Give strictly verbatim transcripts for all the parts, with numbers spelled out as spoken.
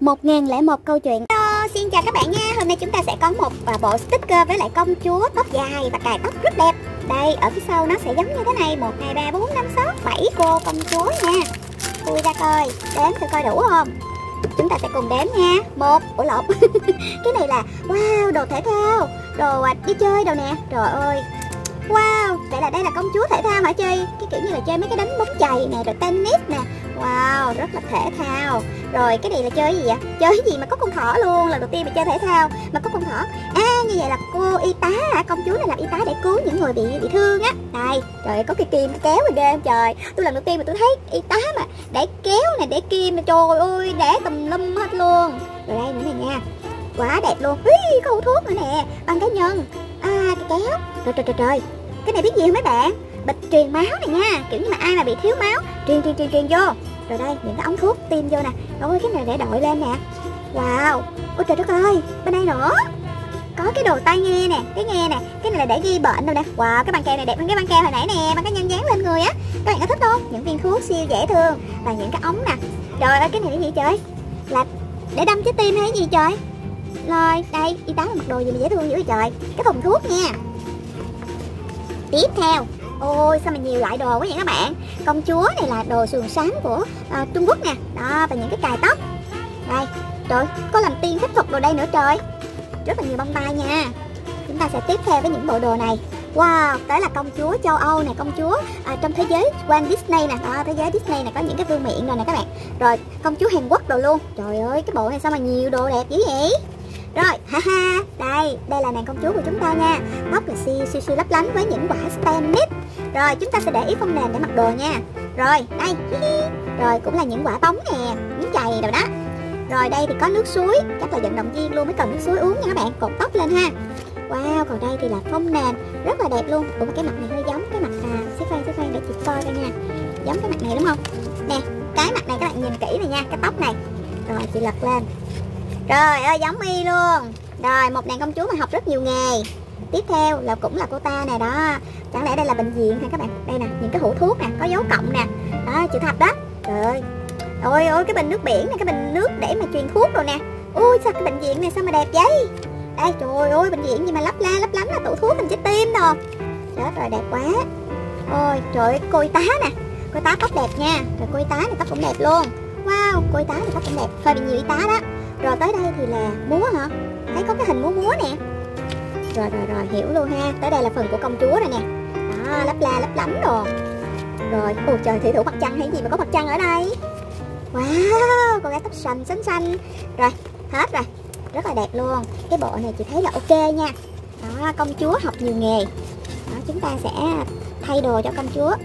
một nghìn lẻ một câu chuyện. Hello, xin chào các bạn nha. Hôm nay chúng ta sẽ có một à, bộ sticker với lại công chúa tóc dài và cài tóc rất đẹp. Đây, ở phía sau nó sẽ giống như thế này. Một, hai, ba, bốn, năm, sáu, bảy cô công chúa nha. Khui ra coi, đếm thử coi đủ không. Chúng ta sẽ cùng đếm nha. Một, ủa lộn. Cái này là, wow, đồ thể thao, đồ à, đi chơi đồ nè. Trời ơi, wow, vậy là đây là công chúa thể thao hả Chi? Cái kiểu như là chơi mấy cái đánh bóng chày nè, rồi tennis nè. Wow, rất là thể thao. Rồi cái này là chơi gì vậy? Chơi gì mà có con thỏ luôn. Lần đầu tiên mà chơi thể thao mà có con thỏ. À, như vậy là cô y tá hả? Công chúa này làm y tá để cứu những người bị bị thương á. Đây, trời ơi, có cái kim kéo rồi ghê không trời. Tôi lần đầu tiên mà tôi thấy y tá mà để kéo này, để kim, trời ơi, để tùm lum hết luôn. Rồi đây nữa này nha, quá đẹp luôn. Ui, có hũ thuốc nữa nè, băng cá nhân, à, cái kéo. Trời trời trời trời, cái này biết gì không mấy bạn? Bịch truyền máu này nha, kiểu như mà ai mà bị thiếu máu truyền truyền truyền truyền vô. Rồi đây, những cái ống thuốc tiêm vô nè. Ôi, cái này để đội lên nè. Wow, ôi trời đất ơi, bên đây nữa có cái đồ tai nghe nè, cái nghe nè, cái này là để ghi bệnh đâu nè. Wow, cái băng keo này đẹp hơn cái băng keo hồi nãy nè, băng cá nhân dán lên người á. Các bạn có thích không? Những viên thuốc siêu dễ thương và những cái ống nè. Trời ơi, cái này là gì trời? Là để đâm trái tim hay gì trời? Rồi, đây, y tá mặc đồ gì mà dễ thương dữ vậy trời. Cái thùng thuốc nha. Tiếp theo, ôi sao mà nhiều loại đồ quá vậy các bạn. Công chúa này là đồ sườn xám của à, Trung Quốc nè. Đó, và những cái cài tóc. Đây, trời, có làm tiên phép thuật đồ đây nữa trời. Rất là nhiều bông tai nha. Chúng ta sẽ tiếp theo với những bộ đồ này. Wow, tới là công chúa châu Âu nè, công chúa à, trong thế giới Walt Disney nè. Đó, thế giới Disney này có những cái vương miện rồi nè các bạn. Rồi, công chúa Hàn Quốc đồ luôn. Trời ơi, cái bộ này sao mà nhiều đồ đẹp dữ vậy? Rồi, ha ha, đây, đây là nàng công chúa của chúng ta nha. Tóc là siêu siêu siêu lấp lánh với những quả stem mít. Rồi, chúng ta sẽ để ý phông nền để mặc đồ nha. Rồi, đây, hi hi. Rồi, cũng là những quả bóng nè, miếng chày rồi đó. Rồi, đây thì có nước suối, chắc là vận động viên luôn mới cần nước suối uống nha các bạn. Cột tóc lên ha. Wow, còn đây thì là phông nền, rất là đẹp luôn. Ủa, cái mặt này hơi giống cái mặt à, xếp khoan, xếp khoan để chị coi coi nha. Giống cái mặt này đúng không? Nè, cái mặt này các bạn nhìn kỹ này nha, cái tóc này. Rồi, chị lật lên. Trời ơi, giống y luôn. Rồi, một nàng công chúa mà học rất nhiều nghề. Tiếp theo là cũng là cô ta này đó. Chẳng lẽ đây là bệnh viện hả các bạn? Đây nè, những cái hũ thuốc nè, có dấu cộng nè. Đó, chữ thập đó. Trời ơi. Ôi ôi, cái bình nước biển này, cái bình nước để mà truyền thuốc rồi nè. Ui, sao cái bệnh viện này sao mà đẹp vậy? Đây, trời ơi, bệnh viện gì mà lấp la lấp lánh là tủ thuốc hình trái tim rồi. Trời ơi, đẹp quá. Ôi, trời ơi, cô y tá nè. Cô y tá tóc đẹp nha. Rồi cô y tá này tóc cũng đẹp luôn. Wow, cô y tá này tóc cũng đẹp. Hơi bị nhiều y tá đó. Rồi tới đây thì là múa hả? Thấy có cái hình múa múa nè. Rồi rồi rồi, hiểu luôn ha. Tới đây là phần của công chúa rồi nè. Đó, lấp la lấp lánh rồi. Rồi, ôi trời, thủy thủ mặt trăng hay gì mà có mặt trăng ở đây. Wow, cô gái tóc xanh xanh xanh. Rồi, hết rồi. Rất là đẹp luôn. Cái bộ này chị thấy là ok nha. Đó, công chúa học nhiều nghề. Đó, chúng ta sẽ thay đồ cho công chúa.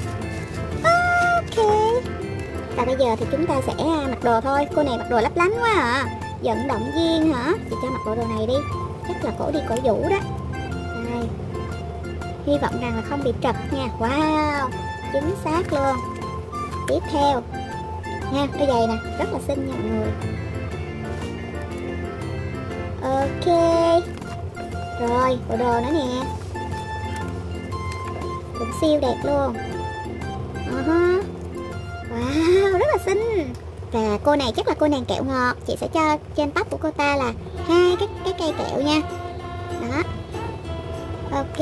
Ok. Và bây giờ thì chúng ta sẽ mặc đồ thôi. Cô này mặc đồ lấp lánh quá à. Vận động viên hả? Chị cho mặc bộ đồ này đi. Chắc là cổ đi cổ vũ đó. Đây. Hy vọng rằng là không bị trật nha. Wow, chính xác luôn. Tiếp theo nha, đôi giày nè, rất là xinh nha mọi người. Ok. Rồi, bộ đồ nữa nè, cũng siêu đẹp luôn. uh-huh. Wow, rất là xinh. Và cô này chắc là cô nàng kẹo ngọt. Chị sẽ cho trên tóc của cô ta là hai cái cái cây kẹo nha. Đó. Ok.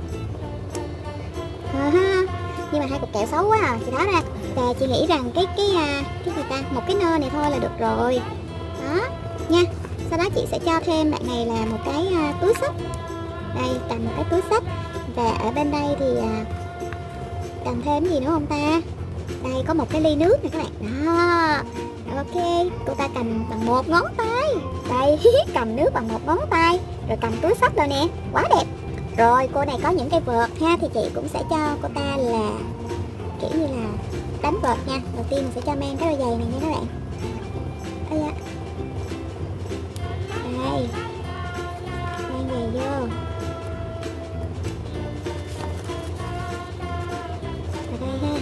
uh-huh. Nhưng mà hai cục kẹo xấu quá à, chị tháo ra. Và chị nghĩ rằng cái cái cái gì ta, một cái nơ này thôi là được rồi. Đó nha. Sau đó chị sẽ cho thêm bạn này là một cái uh, túi xách. Đây, cầm một cái túi xách. Và ở bên đây thì uh, cầm thêm gì nữa không ta? Đây có một cái ly nước nè các bạn. Đó. Ok, cô ta cầm bằng một ngón tay. Đây, cầm nước bằng một ngón tay. Rồi cầm túi xách rồi nè, quá đẹp. Rồi, cô này có những cây vợt ha. Thì chị cũng sẽ cho cô ta là kiểu như là đánh vợt nha. Đầu tiên mình sẽ cho mang cái đôi giày này nha các bạn. Ây da. Đây, mang giày vô. Ở đây ha.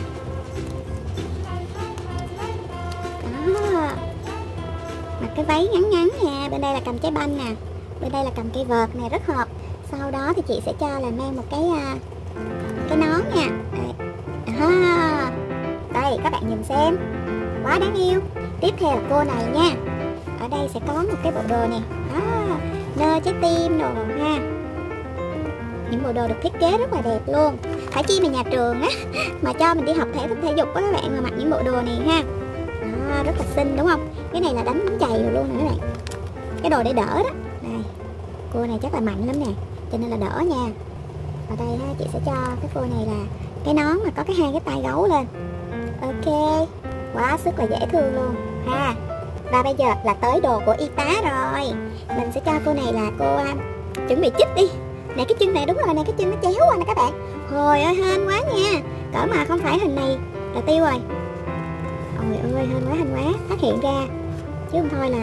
Đó. Mặc cái váy ngắn ngắn nha. Bên đây là cầm trái banh nè. Bên đây là cầm cây vợt này, rất hợp. Sau đó thì chị sẽ cho là mang một cái cái nón nha. Đây. À, đây các bạn nhìn xem, quá đáng yêu. Tiếp theo là cô này nha. ở đây sẽ có một cái bộ đồ nè, đó, nơ trái tim đồ ha. Những bộ đồ được thiết kế rất là đẹp luôn. Phải chi mà nhà trường á mà cho mình đi học thể tập thể dục á các bạn, mà mặc những bộ đồ này ha. Đó, rất là xinh đúng không? Cái này là đánh bóng chày rồi luôn nè các bạn. Cái đồ để đỡ đó. Đây, cô này chắc là mạnh lắm nè, cho nên là đỡ nha. Ở đây ha, chị sẽ cho cái cô này là cái nón mà có cái hai cái tay gấu lên. Ok, quá sức là dễ thương luôn ha. Và bây giờ là tới đồ của y tá rồi. Mình sẽ cho cô này là cô um, chuẩn bị chích đi. Này cái chân này đúng rồi, này cái chân nó chéo qua nè các bạn. Hồi ơi hên quá nha. Cỡ mà không phải hình này là tiêu rồi. Ôi ơi hên quá hên quá, phát hiện ra. Chứ không thôi là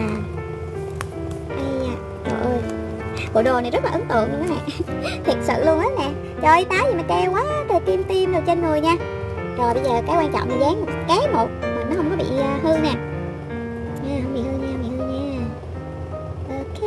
ai à, trời ơi. Bộ đồ này rất là ấn tượng luôn các bạn. Thiệt sự luôn á nè. Trời y tá gì mà treo quá trời kim tim đồ trên người nha. Rồi bây giờ cái quan trọng là dán một cái một mà nó không có bị hư nè. Nha, không bị hư nha, không bị hư nha. Ok.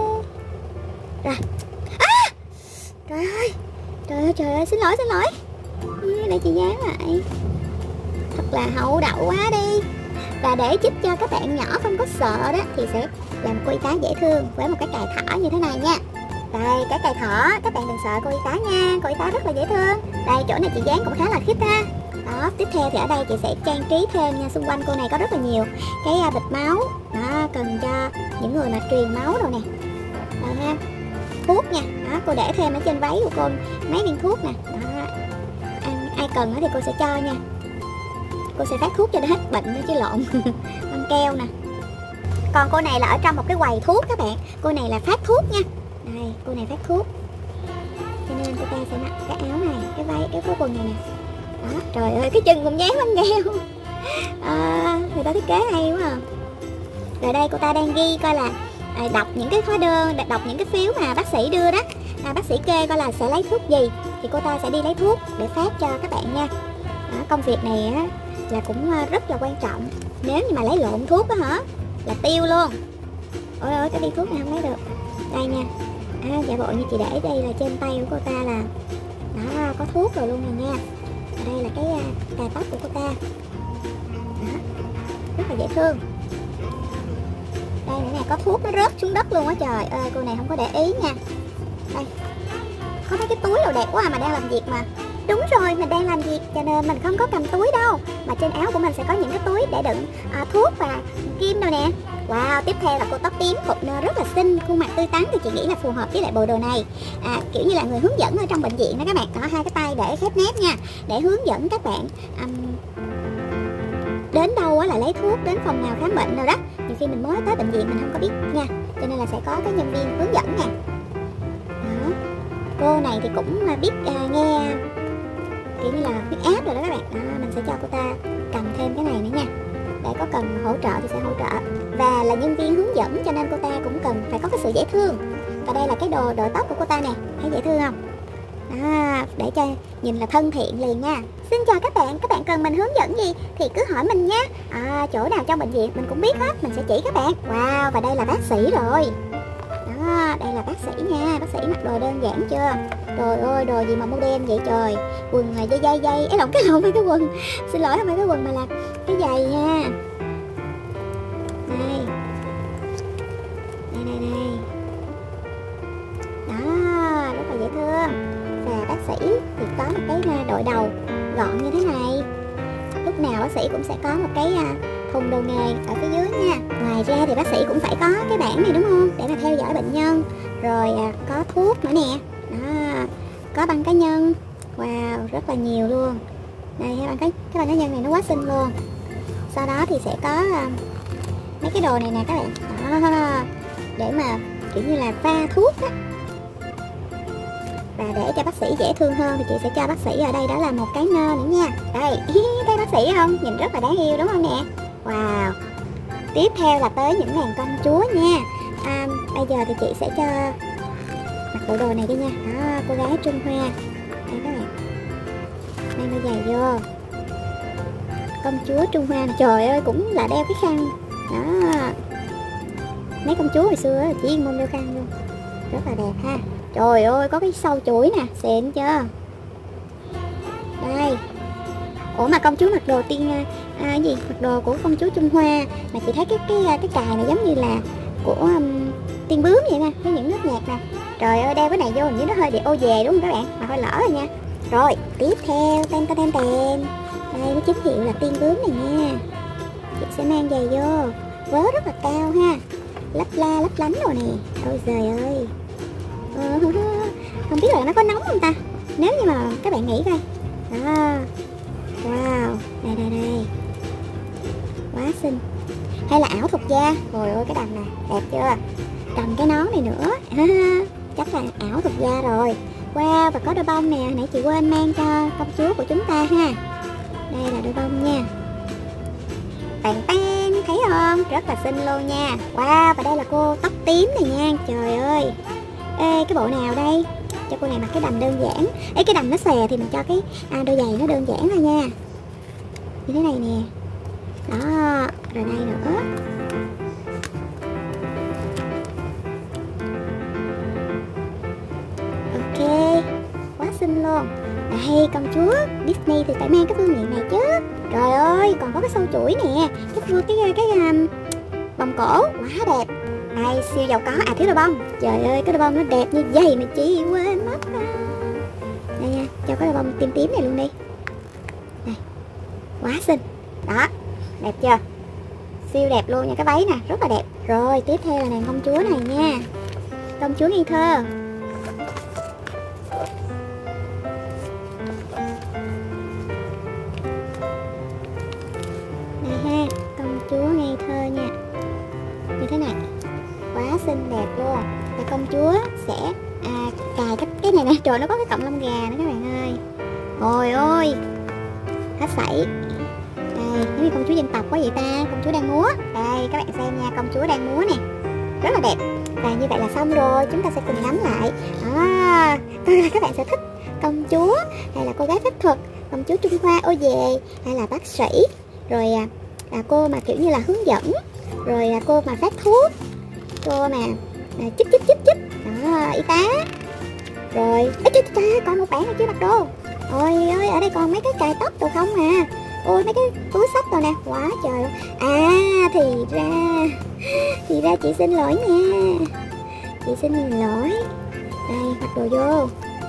Rồi. À! Trời ơi. Trời ơi, trời ơi, xin lỗi, xin lỗi. Để chị dán lại. Thật là hậu đậu quá đi. Và để giúp cho các bạn nhỏ không có sợ đó thì sẽ làm cô y tá dễ thương với một cái cài thỏ như thế này nha. Đây, cái cài thỏ, các bạn đừng sợ cô y tá nha, cô y tá rất là dễ thương. Đây, chỗ này chị dán cũng khá là khít ha. Đó, tiếp theo thì ở đây chị sẽ trang trí thêm nha. Xung quanh cô này có rất là nhiều cái bịch máu. Đó, cần cho những người mà truyền máu rồi nè. Đây ha, thuốc nha. Đó, cô để thêm ở trên váy của cô mấy viên thuốc nè. Đó, ai, ai cần thì cô sẽ cho nha. Cô sẽ phát thuốc cho nó hết bệnh nữa chứ lộn. Băng keo nè. Còn cô này là ở trong một cái quầy thuốc các bạn. Cô này là phát thuốc nha. Đây, cô này phát thuốc. Cho nên cô ta sẽ mặc cái áo này, cái váy, cái cái quần này nè. Đó, trời ơi, cái chân cũng dán băng keo. À, người ta thiết kế hay quá à. Rồi đây cô ta đang ghi coi là à, đọc những cái hóa đơn, đọc những cái phiếu mà bác sĩ đưa đó. À, bác sĩ kê coi là sẽ lấy thuốc gì thì cô ta sẽ đi lấy thuốc để phát cho các bạn nha. Đó, công việc này á là cũng rất là quan trọng. Nếu như mà lấy lộn thuốc á hả là tiêu luôn. Ôi ôi, cái đi thuốc này không lấy được. Đây nha. À, giả bộ như chị để đây là trên tay của cô ta là đó, có thuốc rồi luôn nè nha. Ở đây là cái cài tóc của cô ta. Đó, rất là dễ thương. Đây nữa nè, có thuốc nó rớt xuống đất luôn á trời ơi, cô này không có để ý nha. Đây, có mấy cái túi đồ đẹp quá mà đang làm việc mà. Đúng rồi, mình đang làm việc cho nên mình không có cầm túi đâu. Mà trên áo của mình sẽ có những cái túi để đựng à, thuốc và kim đâu nè. Wow, tiếp theo là cô tóc tím cụt nơ rất là xinh, khuôn mặt tươi tắn thì chị nghĩ là phù hợp với lại bộ đồ này. À, kiểu như là người hướng dẫn ở trong bệnh viện đó các bạn. Có hai cái tay để khép nép nha, để hướng dẫn các bạn um, đến đâu á là lấy thuốc, đến phòng nào khám bệnh đâu đó. Nhiều khi mình mới tới bệnh viện mình không có biết nha, cho nên là sẽ có cái nhân viên hướng dẫn nè. Đó, cô này thì cũng biết uh, nghe kiểu như là huyết áp rồi đó các bạn. Đó, mình sẽ cho cô ta cầm thêm cái này nữa nha, để có cần hỗ trợ thì sẽ hỗ trợ. Và là nhân viên hướng dẫn cho nên cô ta cũng cần phải có cái sự dễ thương. Và đây là cái đồ đội tóc của cô ta nè, thấy dễ thương không? Đó, để cho nhìn là thân thiện liền nha. Xin chào các bạn, các bạn cần mình hướng dẫn gì thì cứ hỏi mình nha. À, chỗ nào trong bệnh viện mình cũng biết hết, mình sẽ chỉ các bạn. Wow, và đây là bác sĩ rồi. Đó, đây là bác sĩ nha, bác sĩ mặc đồ đơn giản chưa? Trời ơi, đồ gì mà modern vậy trời. Quần là dây dây dây, ấy lộn cái lộn phải cái quần. Xin lỗi, không phải cái quần mà là cái giày nha. Đây. Đây đây đây. Đó, rất là dễ thương. Và bác sĩ thì có một cái đội đầu gọn như thế này. Lúc nào bác sĩ cũng sẽ có một cái thùng đồ nghề ở phía dưới nha. Ngoài ra thì bác sĩ cũng phải có cái bảng này đúng không, để mà theo dõi bệnh nhân. Rồi có thuốc nữa nè. Đó, có băng cá nhân. Wow, rất là nhiều luôn. Đây, cái băng cá, cái băng cá nhân này nó quá xinh luôn. Sau đó thì sẽ có mấy cái đồ này nè các bạn. Đó, để mà kiểu như là pha thuốc á. Và để cho bác sĩ dễ thương hơn thì chị sẽ cho bác sĩ ở đây đó là một cái nơ nữa nha. Đây, thấy bác sĩ không? Nhìn rất là đáng yêu đúng không nè? Wow. Tiếp theo là tới những nàng công chúa nha. À, bây giờ thì chị sẽ cho mặc bộ đồ này đi nha. Đó, cô gái Trung Hoa. Đây các bạn, mang đôi giày vô. Công chúa Trung Hoa này, trời ơi, cũng là đeo cái khăn. Đó, mấy công chúa hồi xưa chỉ chuyên môn đeo khăn luôn. Rất là đẹp ha. Trời ơi, có cái sâu chuỗi nè, xịn chưa? Đây. Ủa mà công chúa mặc đồ tiên à, à, gì mặc đồ của công chúa Trung Hoa, mà chị thấy cái cái cái cài này giống như là của um, tiên bướm vậy nè, với những nước nhạc nè. Trời ơi, đeo cái này vô hình như nó hơi bị ô về đúng không các bạn, mà hơi lỡ rồi nha. Rồi tiếp theo ten ten ten ten, đây nó chính hiệu là tiên bướm này nha. Chị sẽ mang giày vô, vớ rất là cao ha, lấp la lấp lánh rồi nè. Ôi trời ơi, ờ, không biết là nó có nóng không ta, nếu như mà các bạn nghĩ coi. Đó, wow, đây đây đây, quá xinh. Hay là ảo thuật da, trời ơi cái đầm này đẹp chưa, cầm cái nón này nữa. Chắc là ảo thuật da rồi. Wow, và có đôi bông nè, hồi nãy chị quên mang cho công chúa của chúng ta ha. Đây là đôi bông nha. Tàn tan, thấy không? Rất là xinh luôn nha. Wow, và đây là cô tóc tím này nha. Trời ơi. Ê, cái bộ nào đây? Cho cô này mặc cái đầm đơn giản. Ê, cái đầm nó xòe thì mình cho cái à, đôi giày nó đơn giản thôi nha. Như thế này nè. Đó, rồi đây nữa. Ok, quá xinh luôn. Đây, công chúa Disney thì phải mang cái phương diện này chứ. Trời ơi, còn có cái sâu chuỗi nè, cái cái cái, cái um, vòng cổ quá đẹp. Đây, siêu giàu có. À, thiếu đôi bông. Trời ơi, cái đôi bông nó đẹp như vậy mà chị quên mất. Đây nha, cho cái đôi bông tím tím này luôn đi. Đây, quá xinh. Đó, đẹp chưa? Siêu đẹp luôn nha, cái váy nè, rất là đẹp. Rồi, tiếp theo là nàng công chúa này nha. Công chúa ngây thơ. Công chúa ngây thơ nha, như thế này, quá xinh đẹp luôn. Và công chúa sẽ à, cài cái cái này nè, trời nó có cái cọng lông gà nữa các bạn ơi. Ôi ôi, hết sảy. Đây, giống như công chúa dân tộc quá vậy ta, công chúa đang múa. Đây các bạn xem nha, công chúa đang múa nè, rất là đẹp. Và như vậy là xong rồi, chúng ta sẽ cùng ngắm lại. À, coi là các bạn sẽ thích công chúa hay là cô gái phép thuật, công chúa Trung Hoa ô về, hay là bác sĩ, rồi là cô mà kiểu như là hướng dẫn, rồi là cô mà phát thuốc, cô mà à, chích chích chích chích đó, y tá. Rồi ấy trời, trời, còn một bạn nữa chưa mặc đồ. Ôi ơi, ở đây còn mấy cái cài tóc đồ không à. Ôi mấy cái túi sách rồi nè, quá trời. À thì ra thì ra chị xin lỗi nha, chị xin lỗi. Đây, mặc đồ vô.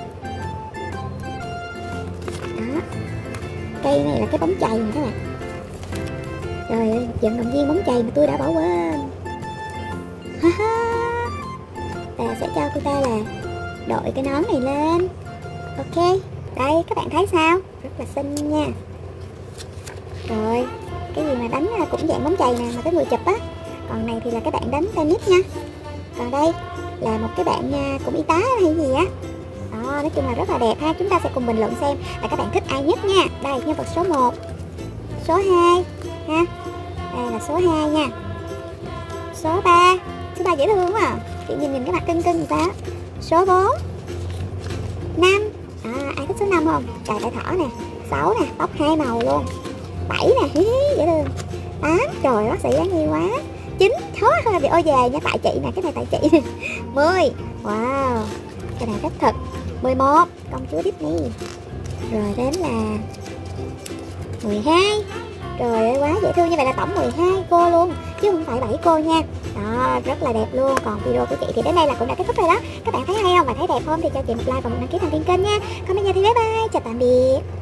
Đó, cây này là cái bóng chày nè các bạn. Trời ơi, vận động viên bóng chày mà tôi đã bỏ quên. Ha ha. Ta sẽ cho cô ta là đội cái nón này lên. Ok, đây các bạn thấy sao? Rất là xinh nha. Rồi, cái gì mà đánh cũng dạng bóng chày nè, mà cái người chụp á. Còn này thì là các bạn đánh tennis nha. Còn đây là một cái bạn nha, cũng y tá hay gì á. Đó, nói chung là rất là đẹp ha. Chúng ta sẽ cùng bình luận xem là các bạn thích ai nhất nha. Đây, nhân vật số một, số hai ha. Đây là số hai nha. Số ba, số ba dễ thương quá à. Chị nhìn nhìn cái mặt cưng cưng người ta. Số bốn, năm. À, ai thích số năm không? Cài đại thỏ nè. Sáu nè, tóc hai màu luôn. Bảy nè, hí hí, dễ thương. Tám, trời bác sĩ đáng yêu quá. Chín, thôi hơi bị ô về nha, tại chị nè, cái này tại chị nè. Mười, wow, cái này rất thật. Mười một, công chúa Disney. Rồi đến là mười hai. Trời ơi, quá dễ thương. Như vậy là tổng mười hai cô luôn, chứ không phải bảy cô nha. Đó, rất là đẹp luôn. Còn video của chị thì đến đây là cũng đã kết thúc rồi đó. Các bạn thấy hay không và thấy đẹp không thì cho chị một like và một đăng ký thành viên kênh nha. Còn bây giờ thì bye bye, chào tạm biệt.